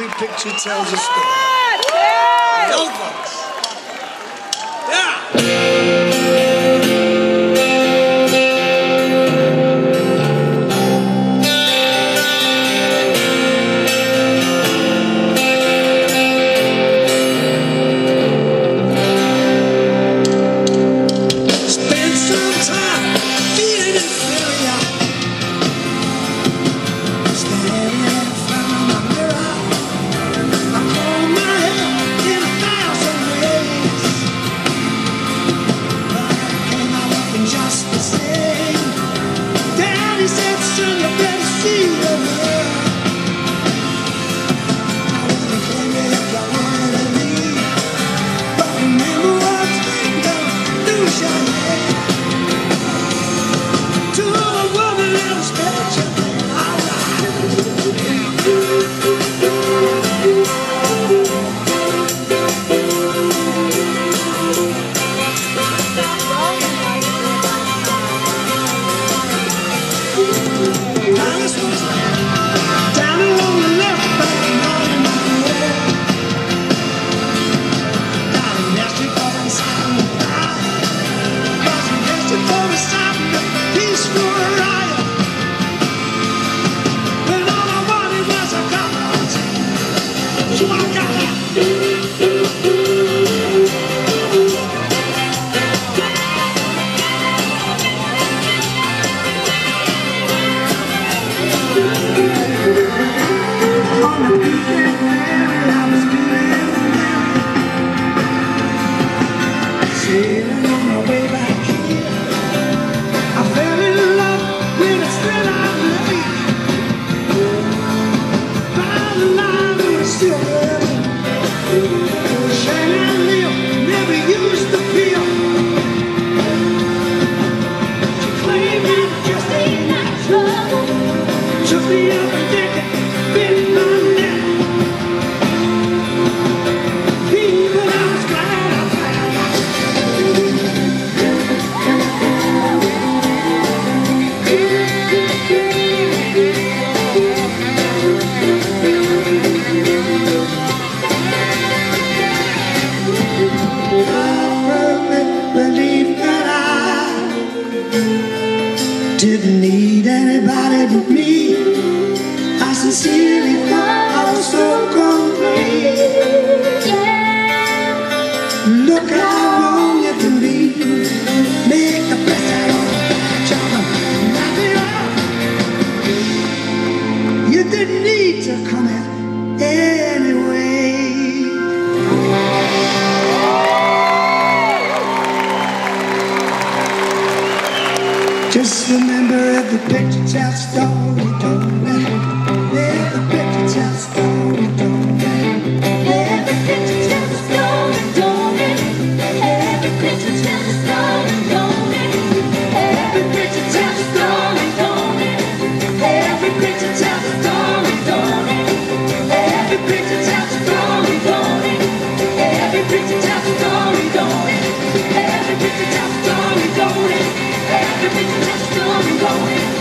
Every picture tells a story. Young folks. Yeah. Didn't need anybody but me. I sincerely thought I was so complete. Look how wrong you can be. Make the best out of it, try to knock it off. You didn't need to come out anyway. Just remember, every picture tells a story, don't it? Every picture tells a story, don't it? Every picture tells a story, don't it? Every picture tells a story, don't it? Every picture tells a story, don't it? Every picture tells a story, don't it? Every picture tells a story, don't it? Every picture tells a story, don't it? Every picture tells a story, don't it? Every picture tells a story, don't it?